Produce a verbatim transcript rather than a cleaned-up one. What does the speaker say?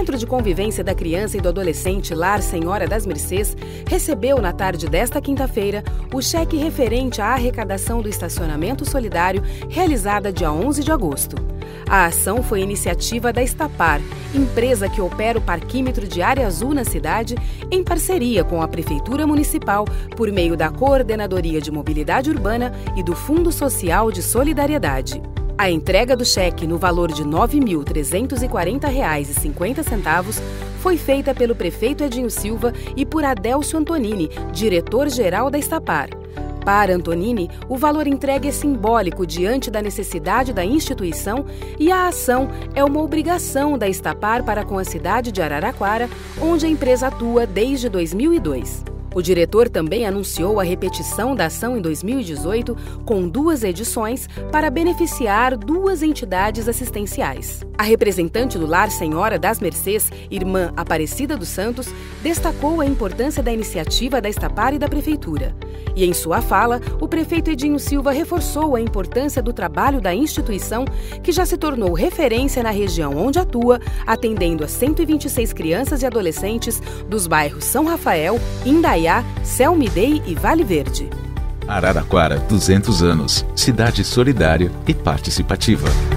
Centro de Convivência da Criança e do Adolescente Lar Senhora das Mercês recebeu na tarde desta quinta-feira o cheque referente à arrecadação do estacionamento solidário realizada dia onze de agosto. A ação foi iniciativa da Estapar, empresa que opera o parquímetro de área azul na cidade, em parceria com a Prefeitura Municipal por meio da Coordenadoria de Mobilidade Urbana e do Fundo Social de Solidariedade. A entrega do cheque no valor de nove mil trezentos e quarenta reais e cinquenta centavos foi feita pelo prefeito Edinho Silva e por Adélcio Antonini, diretor-geral da Estapar. Para Antonini, o valor entregue é simbólico diante da necessidade da instituição e a ação é uma obrigação da Estapar para com a cidade de Araraquara, onde a empresa atua desde dois mil e dois. O diretor também anunciou a repetição da ação em dois mil e dezoito, com duas edições, para beneficiar duas entidades assistenciais. A representante do Lar Senhora das Mercês, irmã Aparecida dos Santos, destacou a importância da iniciativa da Estapar e da Prefeitura. E em sua fala, o prefeito Edinho Silva reforçou a importância do trabalho da instituição, que já se tornou referência na região onde atua, atendendo a cento e vinte e seis crianças e adolescentes dos bairros São Rafael, Indaiá, Selmidei e Vale Verde. Araraquara, duzentos anos. Cidade solidária e participativa.